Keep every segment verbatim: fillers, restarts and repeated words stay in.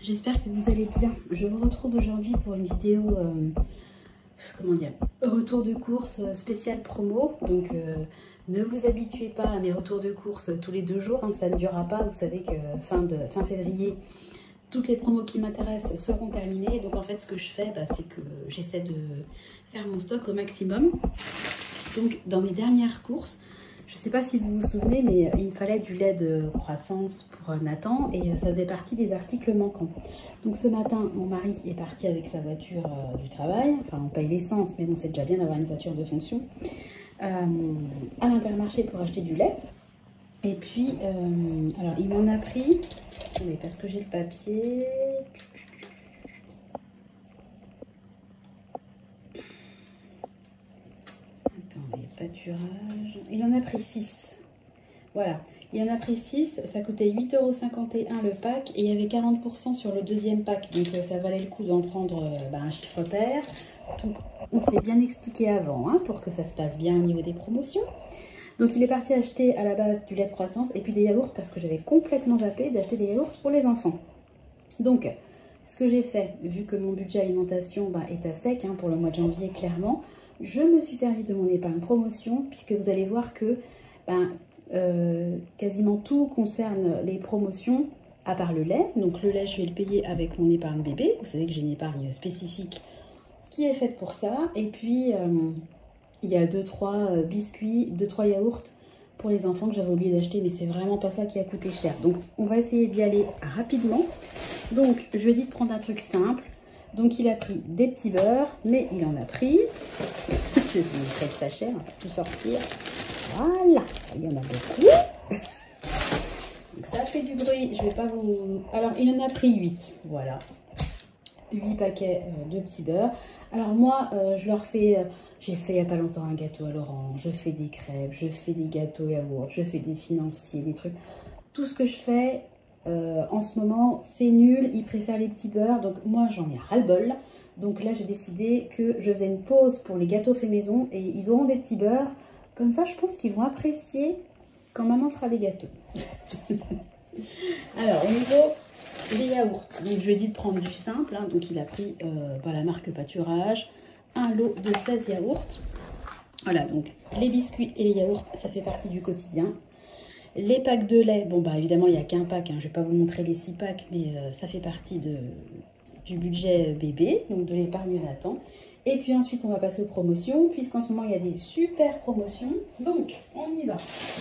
j'espère que vous allez bien. Je vous retrouve aujourd'hui pour une vidéo, euh, comment dire, retour de course spécial promo. Donc euh, ne vous habituez pas à mes retours de course tous les deux jours, hein, ça ne durera pas. Vous savez que fin, de, fin février, toutes les promos qui m'intéressent seront terminées. Donc en fait ce que je fais, bah, c'est que j'essaie de faire mon stock au maximum. Donc dans mes dernières courses, je ne sais pas si vous vous souvenez, mais il me fallait du lait de croissance pour Nathan et ça faisait partie des articles manquants. Donc ce matin, mon mari est parti avec sa voiture euh, du travail. Enfin, on paye l'essence, mais bon, c'est déjà bien d'avoir une voiture de fonction. Euh, à l'Intermarché pour acheter du lait. Et puis, euh, alors il m'en a pris, attendez, parce que j'ai le papier. Attendez, pâturage. Il en a pris six. Voilà, il en a pris six. Ça coûtait huit euros cinquante et un le pack. Et il y avait quarante pour cent sur le deuxième pack. Donc ça valait le coup d'en prendre euh, bah, un chiffre pair. Donc on s'est bien expliqué avant, hein, pour que ça se passe bien au niveau des promotions. Donc il est parti acheter à la base du lait de croissance et puis des yaourts parce que j'avais complètement zappé d'acheter des yaourts pour les enfants. Donc ce que j'ai fait, vu que mon budget alimentation bah, est à sec hein, pour le mois de janvier clairement, je me suis servi de mon épargne promotion puisque vous allez voir que bah, euh, quasiment tout concerne les promotions à part le lait. Donc le lait je vais le payer avec mon épargne bébé. Vous savez que j'ai une épargne spécifique qui est faite pour ça. Et puis euh, il y a deux trois biscuits, deux trois yaourts pour les enfants que j'avais oublié d'acheter, mais c'est vraiment pas ça qui a coûté cher. Donc on va essayer d'y aller rapidement. Donc je lui ai dit de prendre un truc simple. Donc il a pris des petits beurres, mais il en a pris. Je vais vous montrer le sachet, on va tout sortir. Voilà, il y en a beaucoup. Donc ça fait du bruit, je vais pas vous... Alors il en a pris huit, voilà. huit paquets de petits beurres. Alors moi, euh, je leur fais, euh, j'ai fait il n'y a pas longtemps un gâteau à l'orange, je fais des crêpes, je fais des gâteaux yaourt, je fais des financiers, des trucs. Tout ce que je fais euh, en ce moment, c'est nul, ils préfèrent les petits beurres, donc moi j'en ai ras-le-bol. Donc là, j'ai décidé que je faisais une pause pour les gâteaux faits maison et ils auront des petits beurres. Comme ça, je pense qu'ils vont apprécier quand maman fera des gâteaux. Alors, au niveau... les yaourts, donc je lui ai dit de prendre du simple, hein, donc il a pris euh, bah, la marque Pâturage, un lot de seize yaourts. Voilà, donc les biscuits et les yaourts, ça fait partie du quotidien. Les packs de lait, bon bah évidemment il n'y a qu'un pack, hein, je ne vais pas vous montrer les six packs, mais euh, ça fait partie de, du budget bébé, donc de l'épargne Nathan. Et puis ensuite on va passer aux promotions, puisqu'en ce moment il y a des super promotions, donc on y va.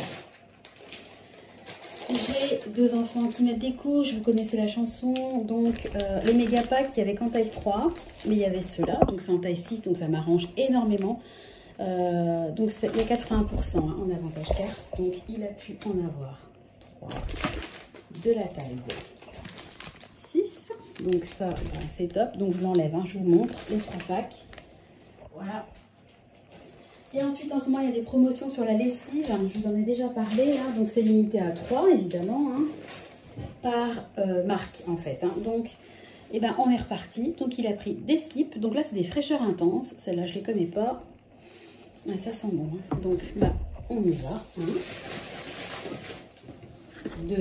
J'ai deux enfants qui mettent des couches, vous connaissez la chanson, donc euh, les méga packs, il y avait qu'en taille trois, mais il y avait ceux-là, donc c'est en taille six, donc ça m'arrange énormément. Euh, donc il y a quatre-vingts pour cent hein, en avantage carte, donc il a pu en avoir trois de la taille six, donc ça ben, c'est top, donc je l'enlève, hein, je vous montre les trois packs, voilà. Et ensuite, en ce moment, il y a des promotions sur la lessive. Je vous en ai déjà parlé, là. Donc, c'est limité à trois, évidemment, hein, par euh, marque, en fait. Hein. Donc, eh ben, on est reparti. Donc, il a pris des skips. Donc là, c'est des fraîcheurs intenses. Celles-là, je ne les connais pas. Mais ça sent bon. Hein. Donc, bah, on y va. Un, deux,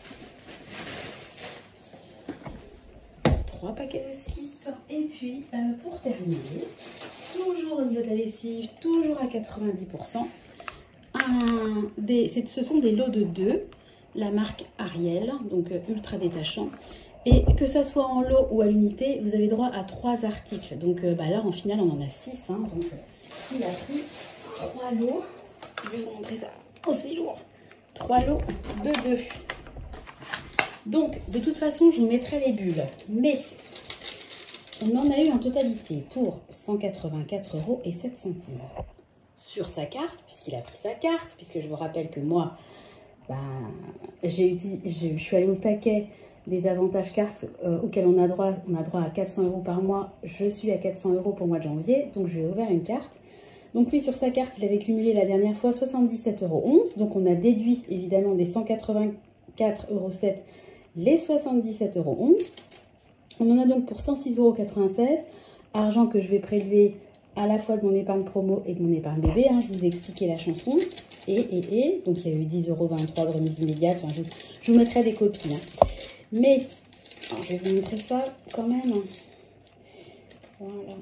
trois paquets de skips. Et puis, euh, pour terminer... toujours au niveau de la lessive, toujours à quatre-vingt-dix pour cent. Un, des, ce sont des lots de deux, la marque Ariel, donc euh, ultra détachant. Et que ça soit en lot ou à l'unité, vous avez droit à trois articles. Donc euh, bah là, en finale, on en a six. Hein, donc euh, il a pris trois lots. Je vais vous montrer ça. Oh, c'est lourd. Trois lots de deux. Donc, de toute façon, je vous mettrai les bulles. Mais... on en a eu en totalité pour cent quatre-vingt-quatre euros et sept centimes sur sa carte, puisqu'il a pris sa carte, puisque je vous rappelle que moi, ben, j'ai je suis allée au taquet des avantages cartes euh, auxquels on a, droit, on a droit à quatre cents euros par mois. Je suis à quatre cents euros pour le mois de janvier, donc je lui ai ouvert une carte. Donc lui, sur sa carte, il avait cumulé la dernière fois soixante-dix-sept euros onze, donc on a déduit évidemment des cent quatre-vingt-quatre euros sept les soixante-dix-sept euros onze. On en a donc pour cent six euros quatre-vingt-seize, argent que je vais prélever à la fois de mon épargne promo et de mon épargne bébé. Hein, je vous ai expliqué la chanson. Et, et, et, donc il y a eu dix euros vingt-trois de remise immédiate. Enfin, je, je vous mettrai des copies. Hein. Mais Alors, je vais vous montrer ça quand même. Voilà.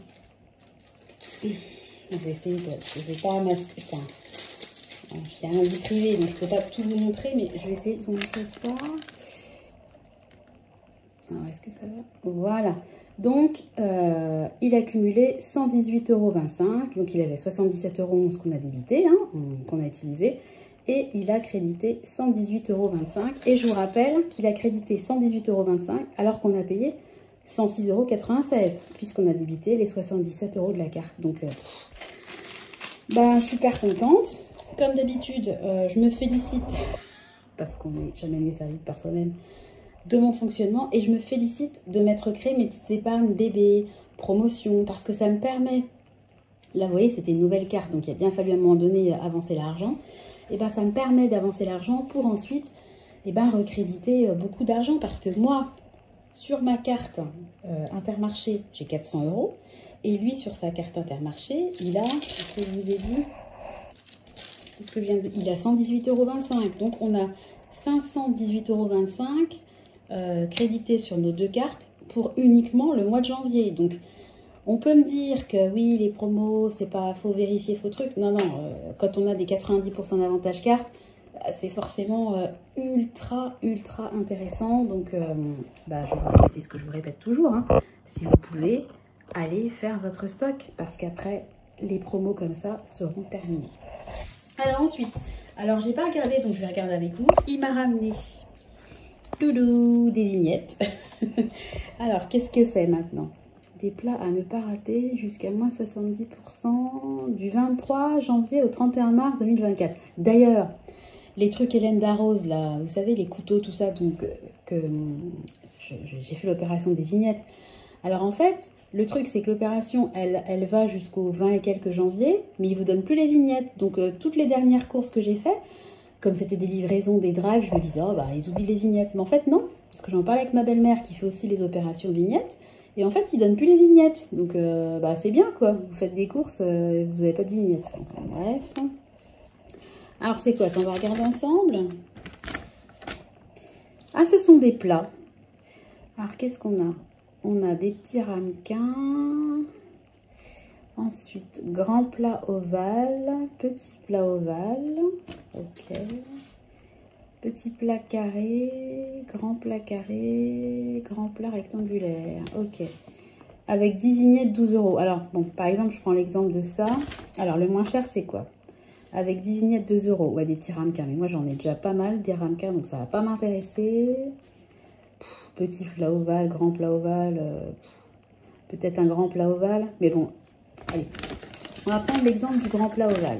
Je vais essayer de... Je vais pas masser... Enfin, j'ai un avis privé, donc je peux pas tout vous montrer, mais je vais essayer de vous montrer ça. Alors, est-ce que ça va? Voilà. Donc, euh, il a cumulé cent dix-huit euros vingt-cinq. Donc, il avait soixante-dix-sept euros onze qu'on a débité, hein, qu'on a utilisé. Et il a crédité cent dix-huit euros vingt-cinq. Et je vous rappelle qu'il a crédité cent dix-huit euros vingt-cinq alors qu'on a payé cent six euros quatre-vingt-seize, puisqu'on a débité les soixante-dix-sept euros de la carte. Donc, euh, bah, super contente. Comme d'habitude, euh, je me félicite, parce qu'on n'est jamais mieux servi par soi-même, de mon fonctionnement. Et je me félicite de m'être créé mes petites épargnes bébé, promotion, parce que ça me permet... Là, vous voyez, c'était une nouvelle carte, donc il a bien fallu à un moment donné avancer l'argent. Et ben, ça me permet d'avancer l'argent pour ensuite et ben, recréditer beaucoup d'argent. Parce que moi, sur ma carte euh, Intermarché, j'ai quatre cents euros. Et lui, sur sa carte Intermarché, il a, ce que je vous ai dit, ce que je viens de, il a cent dix-huit euros vingt-cinq. Donc, on a cinq cent dix-huit euros vingt-cinq euh, crédités sur nos deux cartes pour uniquement le mois de janvier. Donc, on peut me dire que oui, les promos, c'est pas, faut vérifier, faut truc. Non, non, euh, quand on a des quatre-vingt-dix pour cent d'avantage carte, c'est forcément euh, ultra, ultra intéressant. Donc, euh, bah, je vais vous répéter ce que je vous répète toujours. Hein. Si vous pouvez, allez faire votre stock parce qu'après, les promos comme ça seront terminés. Alors ensuite, alors j'ai pas regardé, donc je vais regarder avec vous. Il m'a ramené doudou, des vignettes. Alors, qu'est-ce que c'est maintenant? Des plats à ne pas rater jusqu'à moins soixante-dix pour cent du vingt-trois janvier au trente et un mars deux mille vingt-quatre. D'ailleurs, les trucs Hélène Darroze, là, vous savez, les couteaux, tout ça, donc que j'ai fait l'opération des vignettes. Alors en fait, le truc, c'est que l'opération, elle, elle va jusqu'au vingt et quelques janvier, mais ils ne vous donnent plus les vignettes. Donc euh, toutes les dernières courses que j'ai faites, comme c'était des livraisons, des drives, je me disais, oh bah, ils oublient les vignettes. Mais en fait, non, parce que j'en parlais avec ma belle-mère qui fait aussi les opérations vignettes. Et en fait, ils ne donnent plus les vignettes. Donc, euh, bah, c'est bien, quoi. Vous faites des courses, euh, vous n'avez pas de vignettes. Enfin, bref. Alors, c'est quoi? On va regarder ensemble. Ah, ce sont des plats. Alors, qu'est-ce qu'on a? On a des petits ramequins. Ensuite, grand plat ovale. Petit plat ovale. Ok. Petit plat carré, grand plat carré, grand plat rectangulaire. Ok. Avec dix vignettes, douze euros. Alors, bon, par exemple, je prends l'exemple de ça. Alors, le moins cher, c'est quoi? Avec dix vignettes, deux euros. Ouais, des petits ramequins. Mais moi, j'en ai déjà pas mal, des ramequins, donc ça va pas m'intéresser. Petit plat ovale, grand plat ovale. Euh, Peut-être un grand plat ovale. Mais bon, allez. On va prendre l'exemple du grand plat ovale.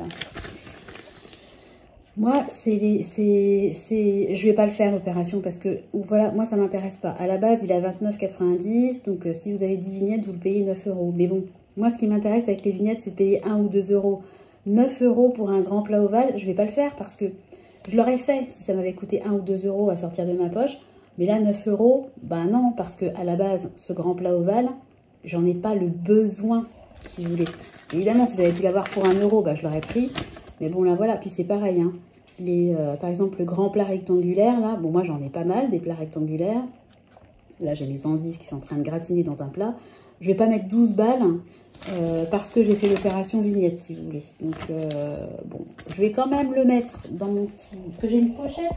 Moi, c'est les, c'est, c'est, je vais pas le faire l'opération parce que voilà, moi ça m'intéresse pas. À la base, il est à vingt-neuf quatre-vingt-dix, donc euh, si vous avez dix vignettes, vous le payez neuf euros. Mais bon, moi ce qui m'intéresse avec les vignettes, c'est de payer un ou deux euros. neuf euros pour un grand plat ovale, je vais pas le faire parce que je l'aurais fait si ça m'avait coûté un ou deux euros à sortir de ma poche. Mais là, neuf euros, ben non, parce que à la base, ce grand plat ovale, j'en ai pas le besoin, si vous voulez. Évidemment, si j'avais pu l'avoir pour un euro, ben, je l'aurais pris. Mais bon, là, voilà. Puis c'est pareil, hein. Les, euh, par exemple, le grand plat rectangulaire, là, bon, moi, j'en ai pas mal, des plats rectangulaires. Là, j'ai mes endives qui sont en train de gratiner dans un plat. Je vais pas mettre douze balles euh, parce que j'ai fait l'opération vignette, si vous voulez. Donc, euh, bon, je vais quand même le mettre dans mon petit... Parce que j'ai une pochette.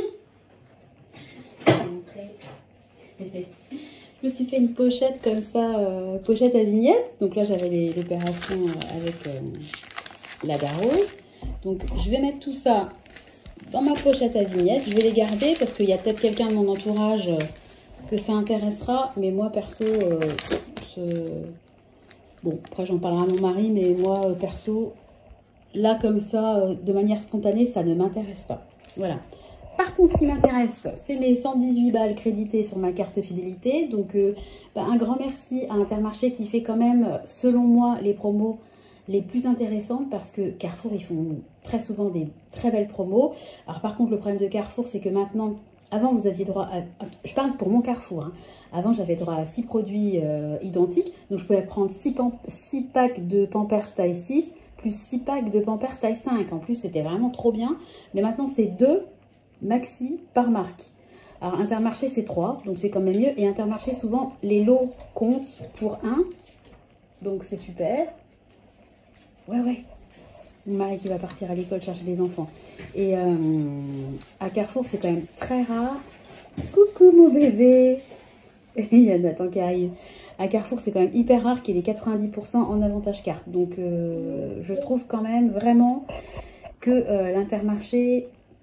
Je me suis fait une pochette comme ça, euh, pochette à vignettes. Donc là, j'avais l'opération avec euh, la Darroze. Donc, je vais mettre tout ça dans ma pochette à vignettes. Je vais les garder parce qu'il y a peut-être quelqu'un de mon entourage euh, que ça intéressera. Mais moi, perso, euh, ce... bon, après, j'en parlerai à mon mari. Mais moi, euh, perso, là, comme ça, euh, de manière spontanée, ça ne m'intéresse pas. Voilà. Par contre, ce qui m'intéresse, c'est mes cent dix-huit balles créditées sur ma carte fidélité. Donc, euh, bah, un grand merci à Intermarché qui fait quand même, selon moi, les promos les plus intéressantes parce que Carrefour, ils font très souvent des très belles promos. Alors, par contre, le problème de Carrefour, c'est que maintenant, avant, vous aviez droit à... Je parle pour mon Carrefour. Hein. Avant, j'avais droit à six produits euh, identiques. Donc, je pouvais prendre six packs de Pampers taille six plus six packs de Pampers taille cinq. En plus, c'était vraiment trop bien. Mais maintenant, c'est deux maxi par marque. Alors, Intermarché, c'est trois, donc c'est quand même mieux. Et Intermarché, souvent, les lots comptent pour un. Donc, c'est super. Ouais, ouais. Mon mari qui va partir à l'école chercher les enfants. Et euh, à Carrefour, c'est quand même très rare. Coucou, mon bébé. Il y a Nathan qui arrive. À Carrefour, c'est quand même hyper rare qu'il y ait les quatre-vingt-dix pour cent en avantage carte. Donc, euh, je trouve quand même vraiment que euh, l'Intermarché...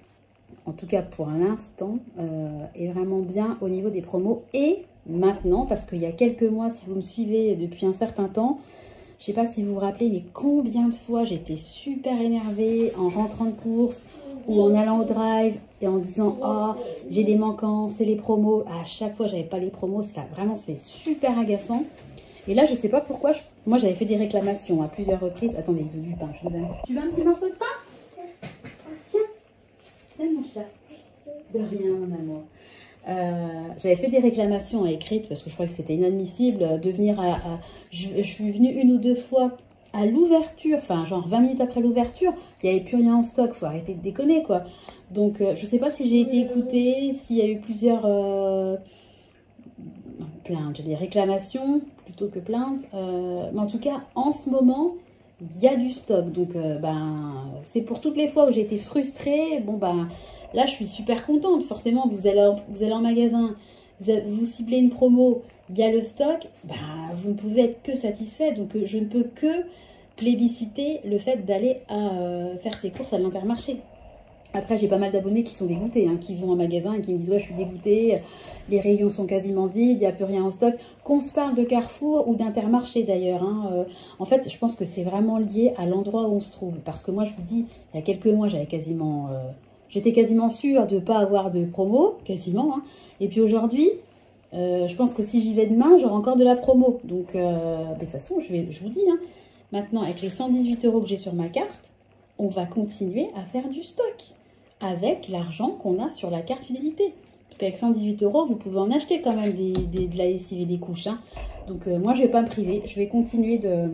en tout cas pour l'instant, euh, est vraiment bien au niveau des promos. Et maintenant, parce qu'il y a quelques mois, si vous me suivez depuis un certain temps, je ne sais pas si vous vous rappelez, mais combien de fois j'étais super énervée en rentrant de course ou en allant au drive et en disant « Oh, j'ai des manquants, c'est les promos ». À chaque fois, j'avais pas les promos, ça vraiment, c'est super agaçant. Et là, je sais pas pourquoi, je... moi j'avais fait des réclamations à plusieurs reprises. Attendez, il veut du pain, je vous donne. Tu veux un petit morceau de pain? Tiens. Tiens mon chat. De rien, mon amour. Euh, J'avais fait des réclamations écrites parce que je crois que c'était inadmissible de venir à... à je, je suis venue une ou deux fois à l'ouverture, enfin genre vingt minutes après l'ouverture, il n'y avait plus rien en stock, faut arrêter de déconner quoi. Donc euh, je sais pas si j'ai été écoutée, s'il y a eu plusieurs euh, plaintes, j'ai des réclamations plutôt que plaintes, euh, mais en tout cas en ce moment il y a du stock, donc euh, ben c'est pour toutes les fois où j'ai été frustrée, bon ben là, je suis super contente. Forcément, vous allez en, vous allez en magasin, vous, avez, vous ciblez une promo, il y a le stock, bah, vous ne pouvez être que satisfait. Donc, je ne peux que plébisciter le fait d'aller euh, faire ses courses à l'Intermarché. Après, j'ai pas mal d'abonnés qui sont dégoûtés, hein, qui vont en magasin et qui me disent « Ouais, je suis dégoûtée, les rayons sont quasiment vides, il n'y a plus rien en stock. » Qu'on se parle de Carrefour ou d'Intermarché d'ailleurs. Hein, euh, en fait, je pense que c'est vraiment lié à l'endroit où on se trouve. Parce que moi, je vous dis, il y a quelques mois, j'avais quasiment... Euh, J'étais quasiment sûre de ne pas avoir de promo, quasiment. Hein. Et puis aujourd'hui, euh, je pense que si j'y vais demain, j'aurai encore de la promo. Donc, euh, de toute façon, je, vais, je vous dis, hein, maintenant, avec les cent dix-huit euros que j'ai sur ma carte, on va continuer à faire du stock avec l'argent qu'on a sur la carte fidélité. Parce qu'avec cent dix-huit euros, vous pouvez en acheter quand même des, des, de la lessive et des couches. Hein. Donc, euh, moi, je ne vais pas me priver. Je vais continuer de,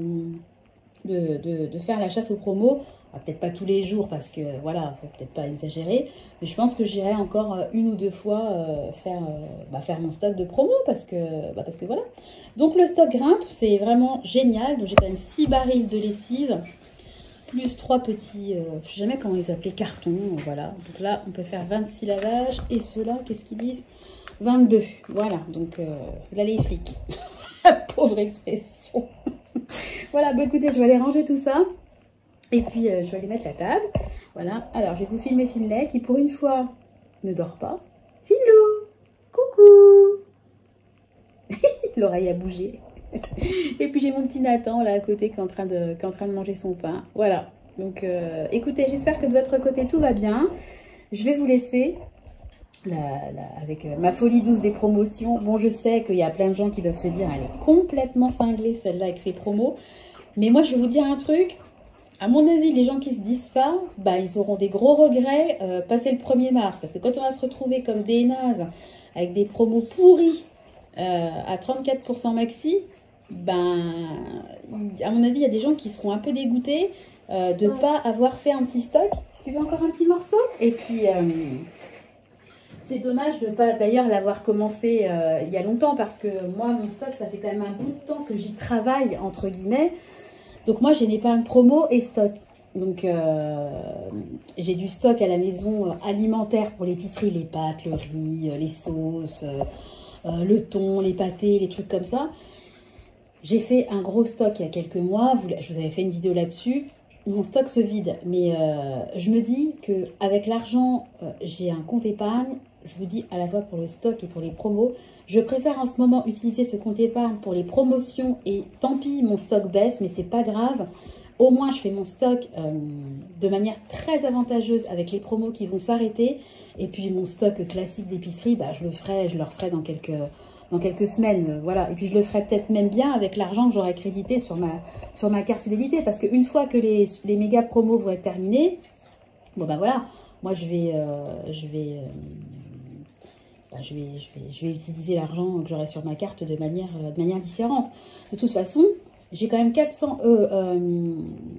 de, de, de faire la chasse aux promos. Peut-être pas tous les jours parce que voilà, faut peut-être pas exagérer, mais je pense que j'irai encore une ou deux fois euh, faire, euh, bah, faire mon stock de promo parce que, bah, parce que voilà. Donc le stock grimpe, c'est vraiment génial. Donc j'ai quand même six barils de lessive, plus trois petits, euh, je sais jamais comment ils appelaient, cartons, voilà. Donc là, on peut faire vingt-six lavages et ceux-là, qu'est-ce qu'ils disent? vingt-deux, voilà. Donc euh, là, les flics, pauvre expression. Voilà, bah écoutez, je vais aller ranger tout ça. Et puis, euh, je vais aller mettre la table. Voilà. Alors, je vais vous filmer Finlay, qui pour une fois ne dort pas. Finlou, coucou. L'oreille a bougé. Et puis, j'ai mon petit Nathan, là, à côté, qui est en train de, qui est en train de manger son pain. Voilà. Donc, euh, écoutez, j'espère que de votre côté, tout va bien. Je vais vous laisser la, la, avec euh, ma folie douce des promotions. Bon, je sais qu'il y a plein de gens qui doivent se dire, elle est complètement cinglée, celle-là, avec ses promos. Mais moi, je vais vous dire un truc. À mon avis, les gens qui se disent ça, bah, ils auront des gros regrets euh, passé le premier mars. Parce que quand on va se retrouver comme des nazes, avec des promos pourris euh, à trente-quatre pour cent maxi, ben, à mon avis, il y a des gens qui seront un peu dégoûtés euh, de ne pas avoir fait un petit stock. Tu veux encore un petit morceau? Et puis, euh, c'est dommage de ne pas d'ailleurs l'avoir commencé euh, il y a longtemps. Parce que moi, mon stock, ça fait quand même un bout de temps que j'y travaille, entre guillemets. Donc moi, j'ai une épargne promo et stock. Donc euh, j'ai du stock à la maison euh, alimentaire pour l'épicerie, les pâtes, le riz, euh, les sauces, euh, euh, le thon, les pâtés, les trucs comme ça. J'ai fait un gros stock il y a quelques mois, vous, je vous avais fait une vidéo là-dessus. Mon stock se vide, mais euh, je me dis qu'avec l'argent, euh, j'ai un compte épargne. Je vous dis à la fois pour le stock et pour les promos. Je préfère en ce moment utiliser ce compte épargne pour les promotions et tant pis, mon stock baisse, mais c'est pas grave. Au moins, je fais mon stock euh, de manière très avantageuse avec les promos qui vont s'arrêter. Et puis, mon stock classique d'épicerie, bah, je le ferai, je le referai dans quelques, dans quelques semaines. Euh, voilà. Et puis, je le ferai peut-être même bien avec l'argent que j'aurai crédité sur ma, sur ma carte fidélité. Parce qu'une fois que les, les méga promos vont être terminés, bon, ben voilà, moi, je vais... Euh, je vais euh, Bah, je, vais, je, vais, je vais utiliser l'argent que j'aurai sur ma carte de manière, de manière différente. De toute façon, j'ai quand même quatre cents... Euh, euh,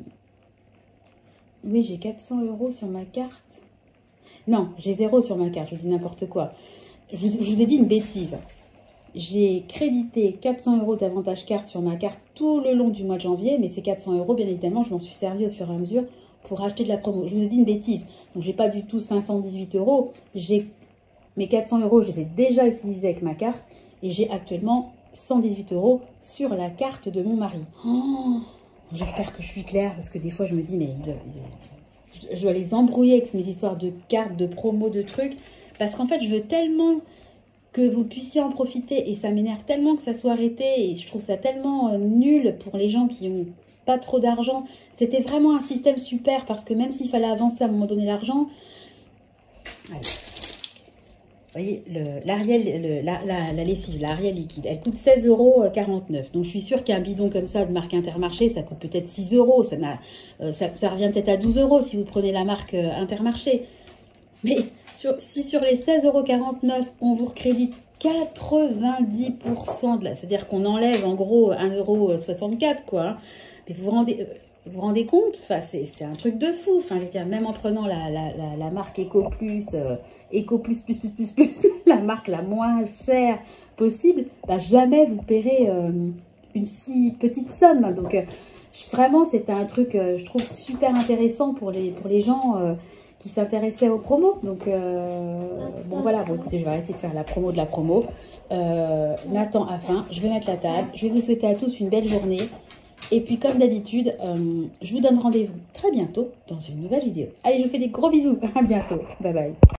oui, j'ai quatre cents euros sur ma carte. Non, j'ai zéro sur ma carte, je dis n'importe quoi. je vous, je vous ai dit une bêtise. J'ai crédité quatre cents euros d'avantage carte sur ma carte tout le long du mois de janvier, mais ces quatre cents euros, bien évidemment, je m'en suis servi au fur et à mesure pour acheter de la promo. Je vous ai dit une bêtise. Donc, j'ai pas du tout cinq cent dix-huit euros. J'ai mes quatre cents euros, je les ai déjà utilisés avec ma carte et j'ai actuellement cent dix-huit euros sur la carte de mon mari. Oh, j'espère que je suis claire parce que des fois, je me dis, mais je dois les embrouiller avec mes histoires de cartes, de promo, de trucs. Parce qu'en fait, je veux tellement que vous puissiez en profiter et ça m'énerve tellement que ça soit arrêté et je trouve ça tellement euh, nul pour les gens qui n'ont pas trop d'argent. C'était vraiment un système super parce que même s'il fallait avancer à un moment donné l'argent, vous voyez, l'Ariel, la, la, la lessive, l'Ariel liquide, elle coûte seize euros quarante-neuf. Donc je suis sûre qu'un bidon comme ça de marque Intermarché, ça coûte peut-être six euros. Ça, euh, ça, ça revient peut-être à douze euros si vous prenez la marque euh, Intermarché. Mais sur, si sur les seize euros quarante-neuf, on vous recrédite quatre-vingt-dix pour cent de la... C'est-à-dire qu'on enlève en gros un euro soixante-quatre, quoi. Hein. Mais vous vous rendez, euh, vous vous rendez compte, enfin, c'est un truc de fou. Enfin, je veux dire, même en prenant la, la, la, la marque Eco Plus, euh, Eco Plus, plus, plus, plus, plus, la marque la moins chère possible, bah, jamais vous paierez euh, une si petite somme. Donc, euh, vraiment, c'était un truc, euh, je trouve, super intéressant pour les, pour les gens... Euh, qui s'intéressaient aux promos. Donc, euh, bon, voilà. Bon, écoutez, je vais arrêter de faire la promo de la promo. Euh, Nathan a faim. Je vais mettre la table. Je vais vous souhaiter à tous une belle journée. Et puis, comme d'habitude, euh, je vous donne rendez-vous très bientôt dans une nouvelle vidéo. Allez, je vous fais des gros bisous. À bientôt. Bye bye.